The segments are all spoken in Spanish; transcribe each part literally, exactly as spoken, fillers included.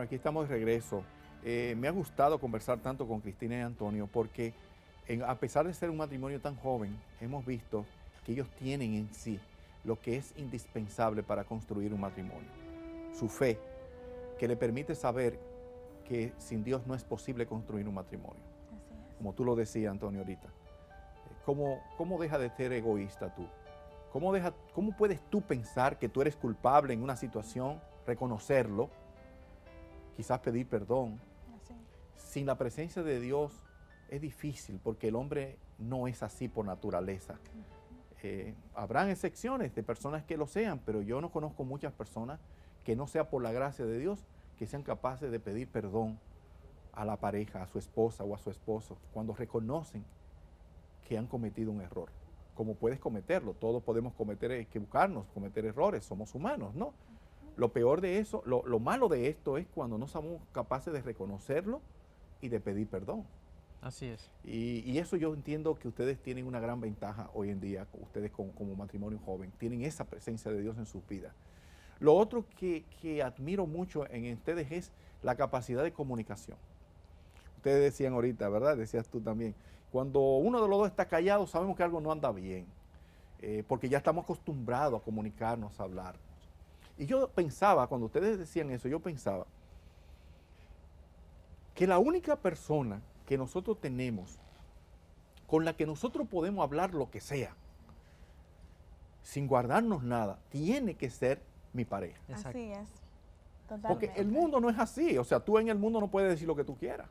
aquí estamos de regreso. Eh, me ha gustado conversar tanto con Cristina y Antonio porque en, a pesar de ser un matrimonio tan joven, hemos visto que ellos tienen en sí lo que es indispensable para construir un matrimonio. Su fe, que le permite saber que sin Dios no es posible construir un matrimonio. Así es. Como tú lo decías, Antonio, ahorita. ¿Cómo, cómo deja de ser egoísta tú? ¿Cómo, deja, ¿Cómo puedes tú pensar que tú eres culpable en una situación, reconocerlo, quizás pedir perdón? Así. Sin la presencia de Dios es difícil porque el hombre no es así por naturaleza. Eh, habrán excepciones de personas que lo sean, pero yo no conozco muchas personas que no sea por la gracia de Dios que sean capaces de pedir perdón a la pareja, a su esposa o a su esposo, cuando reconocen que han cometido un error. Como puedes cometerlo, todos podemos cometer, equivocarnos, cometer errores, somos humanos, ¿no? Lo peor de eso, lo, lo malo de esto es cuando no somos capaces de reconocerlo y de pedir perdón. Así es. Y, y eso yo entiendo que ustedes tienen una gran ventaja hoy en día, ustedes como, como matrimonio joven, tienen esa presencia de Dios en sus vidas. Lo otro que, que admiro mucho en ustedes es la capacidad de comunicación. Ustedes decían ahorita, ¿verdad? Decías tú también. Cuando uno de los dos está callado, sabemos que algo no anda bien, eh, porque ya estamos acostumbrados a comunicarnos, a hablar. Y yo pensaba, cuando ustedes decían eso, yo pensaba que la única persona que nosotros tenemos, con la que nosotros podemos hablar lo que sea, sin guardarnos nada, tiene que ser mi pareja. Exacto. Así es. Totalmente. Porque el mundo no es así, o sea, tú en el mundo no puedes decir lo que tú quieras.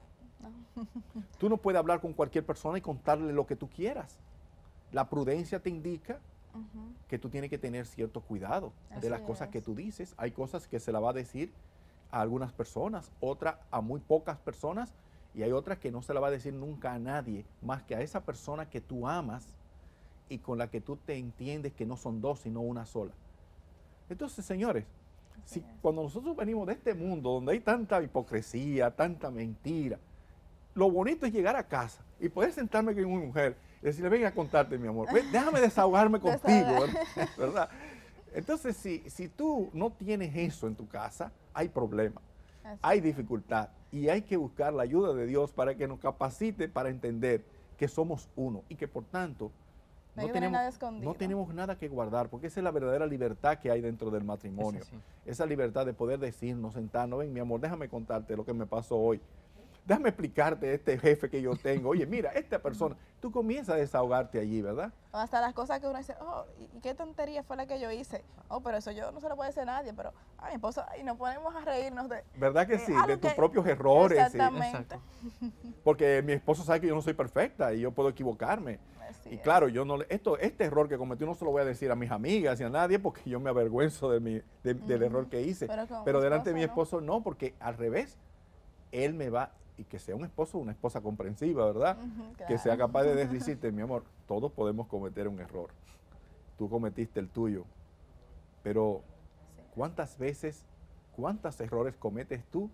No. Tú no puedes hablar con cualquier persona y contarle lo que tú quieras. La prudencia te indica Ujú. que tú tienes que tener cierto cuidado de Así las cosas es. que tú dices. Hay cosas que se la va a decir a algunas personas, otras a muy pocas personas, y hay otras que no se la va a decir nunca a nadie, más que a esa persona que tú amas y con la que tú te entiendes que no son dos, sino una sola. Entonces, señores, si, es. cuando nosotros venimos de este mundo donde hay tanta hipocresía, tanta mentira, lo bonito es llegar a casa y poder sentarme con una mujer y decirle, venga a contarte, mi amor, ven, déjame desahogarme contigo, ¿verdad? ¿verdad? Entonces, si, si tú no tienes eso en tu casa, hay problema, Así hay es. dificultad y hay que buscar la ayuda de Dios para que nos capacite para entender que somos uno y que por tanto No no hay tenemos, nada escondido. no tenemos nada que guardar, porque esa es la verdadera libertad que hay dentro del matrimonio. Es así. Esa libertad de poder decirnos, sentarnos, ven mi amor, déjame contarte lo que me pasó hoy. Déjame explicarte este jefe que yo tengo. Oye, mira, esta persona, tú comienzas a desahogarte allí, ¿verdad? O hasta las cosas que uno dice, oh, ¿y qué tontería fue la que yo hice? Oh, pero eso yo no se lo puede decir a nadie, pero a mi esposo, y nos ponemos a reírnos de... ¿Verdad que Eh, sí? algo De tus que- propios errores. y- Exactamente. Exacto. porque mi esposo sabe que yo no soy perfecta y yo puedo equivocarme. Así y es. claro, yo no le- esto, este error que cometí no se lo voy a decir a mis amigas y a nadie porque yo me avergüenzo de mi, de- del Ujú. error que hice. Pero con Pero mi delante de mi esposo, esposo no, porque al revés, él me va, y que sea un esposo, una esposa comprensiva, ¿verdad? Ujú, Que claro. sea capaz de decirte, mi amor, todos podemos cometer un error. Tú cometiste el tuyo, pero Sí. ¿cuántas veces, cuántos errores cometes tú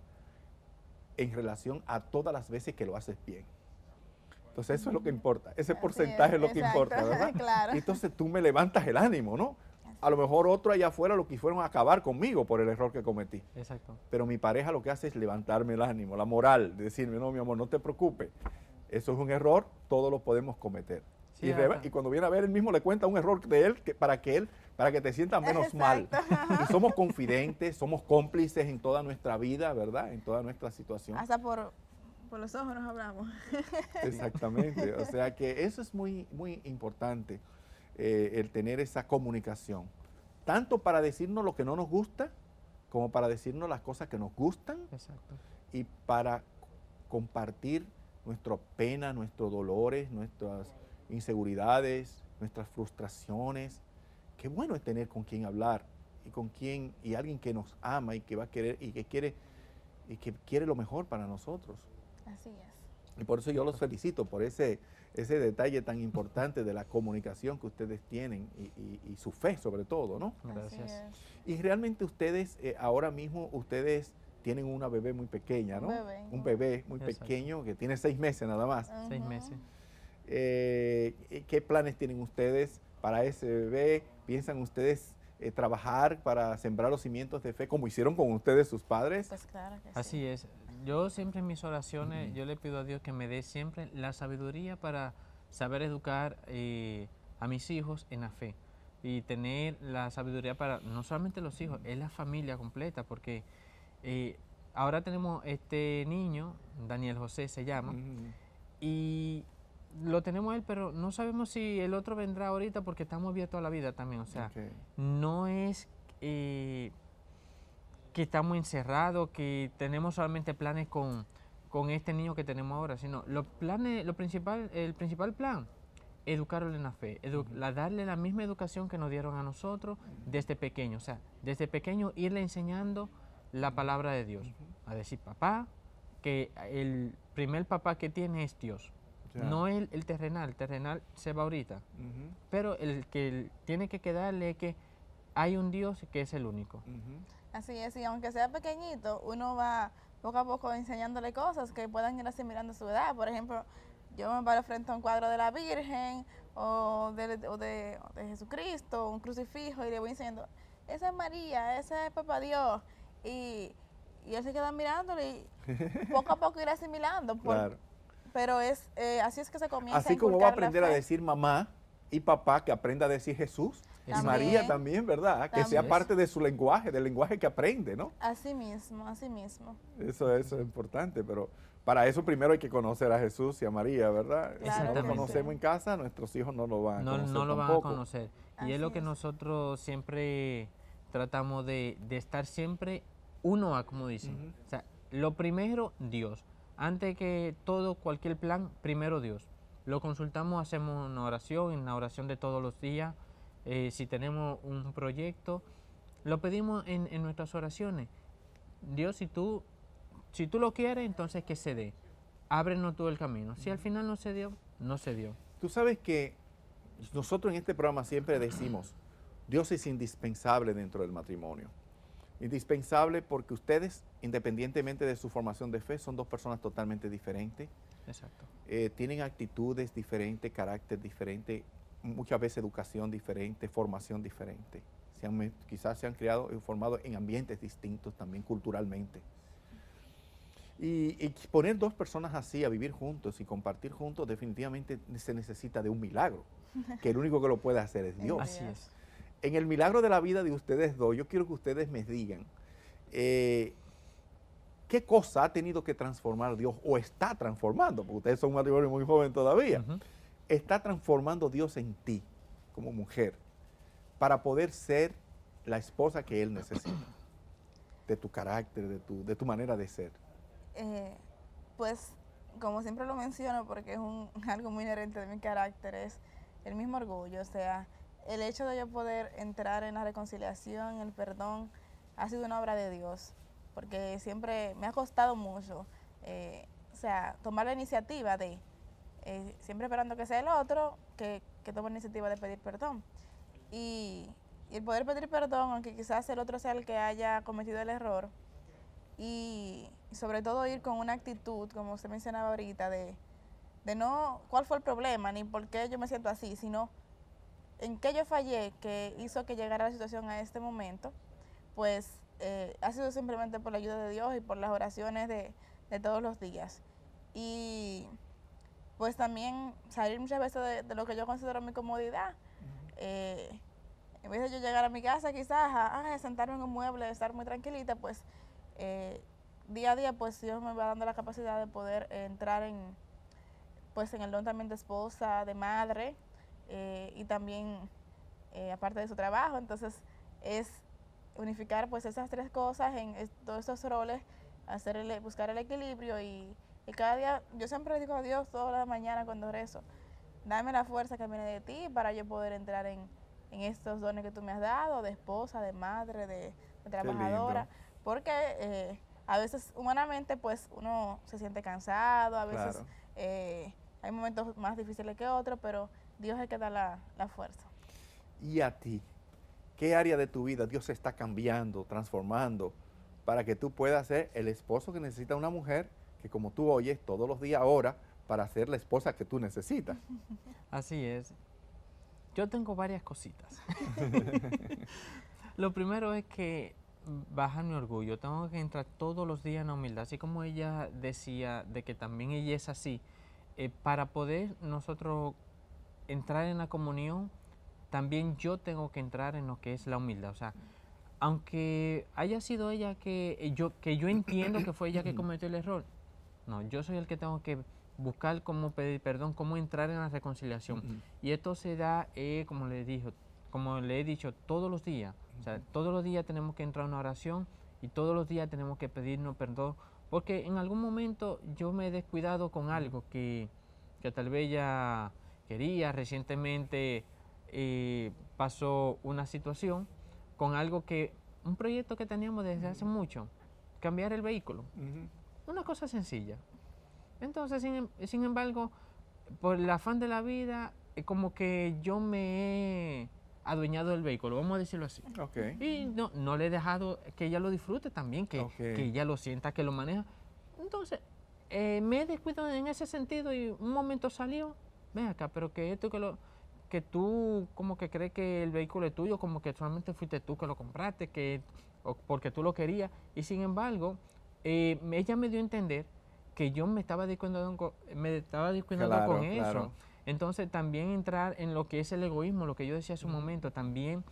en relación a todas las veces que lo haces bien? Entonces eso es lo que importa, ese Así porcentaje es, es, lo que exacto, importa, ¿verdad? claro. Y entonces tú me levantas el ánimo, ¿no? A lo mejor otro allá afuera lo quisieron acabar conmigo por el error que cometí. Exacto. Pero mi pareja lo que hace es levantarme el ánimo, la moral, de decirme, no, mi amor, no te preocupes. Eso es un error, todos lo podemos cometer. Sí, y, re- ajá. y cuando viene a ver, él mismo le cuenta un error de él que, para que él, para que te sientas menos mal. Exacto. Y somos confidentes, somos cómplices en toda nuestra vida, ¿verdad? En toda nuestra situación. Hasta por, por los ojos nos hablamos. Exactamente. O sea que eso es muy, muy importante, eh, el tener esa comunicación. Tanto para decirnos lo que no nos gusta, como para decirnos las cosas que nos gustan Exacto. y para compartir nuestra pena, nuestros dolores, nuestras inseguridades, nuestras frustraciones. Qué bueno es tener con quien hablar y con quien y alguien que nos ama y que va a querer y que quiere y que quiere lo mejor para nosotros. Así es. Y por eso yo los felicito por ese ese detalle tan importante de la comunicación que ustedes tienen y, y- y su fe sobre todo, ¿no? Gracias. Así es. Y realmente ustedes, eh, ahora mismo, ustedes tienen una bebé muy pequeña, Un ¿no? bebé. Un bebé muy Exacto. pequeño que tiene seis meses nada más. Seis Ujú. meses. Eh, ¿Qué planes tienen ustedes para ese bebé? ¿Piensan ustedes eh, trabajar para sembrar los cimientos de fe, como hicieron con ustedes sus padres. Pues claro que Así sí. es. Yo siempre en mis oraciones, Ujú. yo le pido a Dios que me dé siempre la sabiduría para saber educar eh, a mis hijos en la fe. Y tener la sabiduría para, no solamente los hijos, es la familia completa, porque eh, ahora tenemos este niño, Daniel José se llama, Ujú. y lo tenemos a él, pero no sabemos si el otro vendrá ahorita porque estamos abiertos a la vida también. O sea, Ok. no es eh, que estamos encerrados, que tenemos solamente planes con, con este niño que tenemos ahora, sino los planes, lo principal, el principal plan, educarlo en la fe, edu Ujú. la, darle la misma educación que nos dieron a nosotros desde pequeño. O sea, desde pequeño irle enseñando la palabra de Dios. A decir, papá, que el primer papá que tiene es Dios. Ya. No el, el terrenal, el terrenal se va ahorita, Ujú. pero el que el- tiene que quedarle es que hay un Dios que es el único. Ujú. Así es, y aunque sea pequeñito, uno va poco a poco enseñándole cosas que puedan ir asimilando a su edad. Por ejemplo, yo me paro frente a un cuadro de la Virgen o de, o de, o de Jesucristo, un crucifijo, y le voy enseñando, esa es María, ese es Papá Dios. Y, y él se queda mirándole y poco a poco ir asimilando. por- Claro. Pero es eh, así es que se comienza Así a como va a inculcar la aprender a fe. decir mamá y papá, que aprenda a decir Jesús. Y También. María también, ¿verdad? Que sea También. parte de su lenguaje, del lenguaje que aprende, ¿no? Así mismo, así mismo. Eso, eso es importante, pero para eso primero hay que conocer a Jesús y a María, ¿verdad? Si no lo Exactamente. conocemos en casa, nuestros hijos no lo van a No, conocer no lo van a tampoco. conocer. Y Así es lo que es. nosotros siempre tratamos de, de estar siempre uno a, como dicen. Ujú. O sea, lo primero, Dios. Antes que todo, cualquier plan, primero Dios. Lo consultamos, hacemos una oración, en la oración de todos los días. Eh, si tenemos un proyecto, lo pedimos en, en nuestras oraciones. Dios, si tú, si tú lo quieres, entonces que se dé. Ábrenos tú el camino. Si al final no se dio, no se dio. Tú sabes que nosotros en este programa siempre decimos, Dios es indispensable dentro del matrimonio. Indispensable porque ustedes, independientemente de su formación de fe, son dos personas totalmente diferentes. Exacto. Eh, tienen actitudes diferentes, carácter diferente, muchas veces educación diferente, formación diferente. Se han me- quizás se han criado y formado en ambientes distintos también culturalmente. Y, y poner dos personas así a vivir juntos y compartir juntos definitivamente se necesita de un milagro, que el único que lo puede hacer es Dios. Así es. En el milagro de la vida de ustedes dos, yo quiero que ustedes me digan eh, qué cosa ha tenido que transformar Dios o está transformando, porque ustedes son un matrimonio muy joven todavía, Ujú. está transformando Dios en ti como mujer para poder ser la esposa que Él necesita, de tu carácter, de tu, de tu manera de ser. Eh, pues, como siempre lo menciono, porque es un, algo muy inherente de mi carácter, es el mismo orgullo. O sea, el hecho de yo poder entrar en la reconciliación, el perdón, ha sido una obra de Dios, porque siempre me ha costado mucho, eh, o sea, tomar la iniciativa de, eh, siempre esperando que sea el otro, que, que tome la iniciativa de pedir perdón. Y, y el poder pedir perdón, aunque quizás el otro sea el que haya cometido el error, y, y sobre todo ir con una actitud, como usted mencionaba ahorita, de, de no cuál fue el problema, ni por qué yo me siento así, sino en qué yo fallé que hizo que llegara la situación a este momento, pues eh, ha sido simplemente por la ayuda de Dios y por las oraciones de, de todos los días. Y pues también salir muchas veces de, de lo que yo considero mi comodidad. Eh, en vez de yo llegar a mi casa quizás a, a sentarme en un mueble, estar muy tranquilita, pues eh, día a día pues Dios me va dando la capacidad de poder eh, entrar en pues en el don también de esposa, de madre, eh, y también eh, aparte de su trabajo. Entonces es unificar pues esas tres cosas en es, todos esos roles, hacer el, buscar el equilibrio y, y cada día, yo siempre le digo a Dios toda la mañana cuando rezo, dame la fuerza que viene de ti para yo poder entrar en, en estos dones que tú me has dado, de esposa, de madre, de, de trabajadora, porque eh, a veces humanamente pues uno se siente cansado, a veces Claro. eh, hay momentos más difíciles que otros, pero Dios es el que da la, la fuerza. ¿Y a ti? ¿Qué área de tu vida Dios está cambiando, transformando, para que tú puedas ser el esposo que necesita una mujer que, como tú oyes todos los días ahora, para ser la esposa que tú necesitas? Así es. Yo tengo varias cositas. Lo primero es que bajar mi orgullo. Tengo que entrar todos los días en la humildad. Así como ella decía de que también ella es así. Eh, para poder nosotros entrar en la comunión, también yo tengo que entrar en lo que es la humildad. O sea, aunque haya sido ella que yo, que yo entiendo que fue ella que cometió el error, no, yo soy el que tengo que buscar cómo pedir perdón, cómo entrar en la reconciliación. Uh-huh. Y esto se da, eh, como le dijo, como le he dicho, todos los días. O sea, todos los días tenemos que entrar en una oración y todos los días tenemos que pedirnos perdón, porque en algún momento yo me he descuidado con algo que, que tal vez ella quería. Recientemente eh, pasó una situación con algo que, un proyecto que teníamos desde hace mucho, cambiar el vehículo. Uh-huh. Una cosa sencilla. Entonces, sin, sin embargo, por el afán de la vida, como que yo me he adueñado del vehículo, vamos a decirlo así. Okay. Y no, no le he dejado que ella lo disfrute también, que, okay. que ella lo sienta, que lo maneja. Entonces, eh, me he descuidado en ese sentido y un momento salió, ven acá, pero que esto que lo... que tú como que crees que el vehículo es tuyo, como que solamente fuiste tú que lo compraste, que, o porque tú lo querías. Y sin embargo, eh, ella me dio a entender que yo me estaba descuidando, me estaba descuidando claro, con eso. Claro. Entonces también entrar en lo que es el egoísmo, lo que yo decía hace un momento, también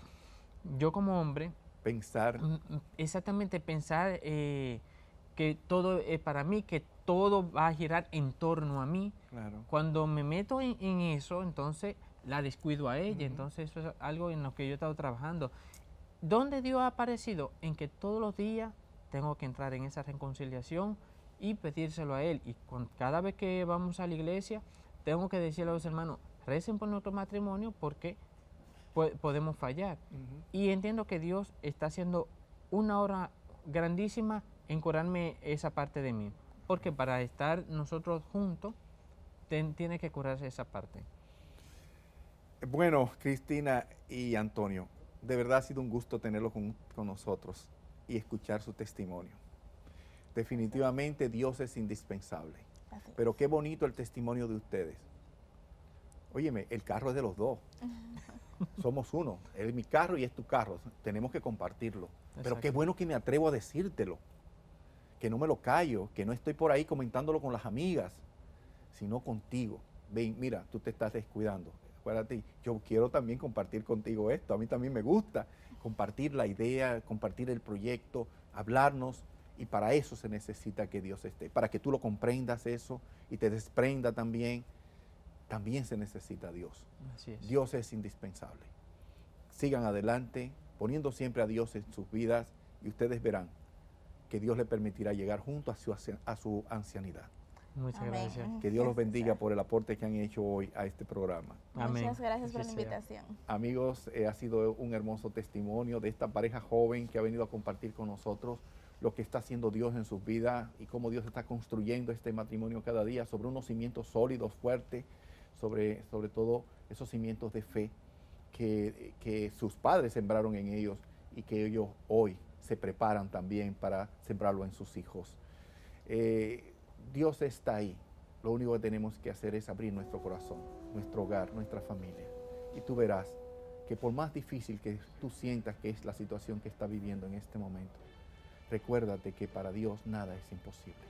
yo como hombre... Pensar. Exactamente, pensar eh, que todo es para mí, que todo va a girar en torno a mí. Claro. Cuando me meto en, en eso, entonces... la descuido a ella, uh-huh. Entonces eso es algo en lo que yo he estado trabajando. ¿Dónde Dios ha aparecido? En que todos los días tengo que entrar en esa reconciliación y pedírselo a Él. Y con, cada vez que vamos a la iglesia, tengo que decirle a los hermanos, recen por nuestro matrimonio porque po podemos fallar. Uh-huh. Y entiendo que Dios está haciendo una obra grandísima en curarme esa parte de mí. Porque para estar nosotros juntos, ten, tiene que curarse esa parte. Bueno, Cristina y Antonio, de verdad ha sido un gusto tenerlo con, con nosotros y escuchar su testimonio. Definitivamente Dios es indispensable, pero qué bonito el testimonio de ustedes. Óyeme, el carro es de los dos, somos uno, es mi carro y es tu carro, tenemos que compartirlo. Exacto. Pero qué bueno que me atrevo a decírtelo, que no me lo callo, que no estoy por ahí comentándolo con las amigas, sino contigo. Ven, mira, tú te estás descuidando. Acuérdate, yo quiero también compartir contigo esto, a mí también me gusta compartir la idea, compartir el proyecto, hablarnos, y para eso se necesita que Dios esté, para que tú lo comprendas eso y te desprenda también, también se necesita Dios. Así es. Dios es indispensable. Sigan adelante, poniendo siempre a Dios en sus vidas y ustedes verán que Dios les permitirá llegar junto a su, a su ancianidad. Muchas Amén. Gracias. Que Dios los bendiga por el aporte que han hecho hoy a este programa. Amén. Muchas gracias por la invitación. Amigos, eh, ha sido un hermoso testimonio de esta pareja joven que ha venido a compartir con nosotros lo que está haciendo Dios en sus vidas y cómo Dios está construyendo este matrimonio cada día sobre unos cimientos sólidos, fuertes, sobre, sobre todo esos cimientos de fe que, que sus padres sembraron en ellos y que ellos hoy se preparan también para sembrarlo en sus hijos. Eh, Dios está ahí. Lo único que tenemos que hacer es abrir nuestro corazón, nuestro hogar, nuestra familia. Y tú verás que por más difícil que tú sientas que es la situación que está viviendo en este momento, recuérdate que para Dios nada es imposible.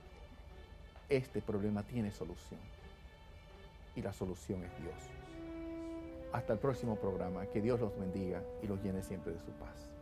Este problema tiene solución. Y la solución es Dios. Hasta el próximo programa. Que Dios los bendiga y los llene siempre de su paz.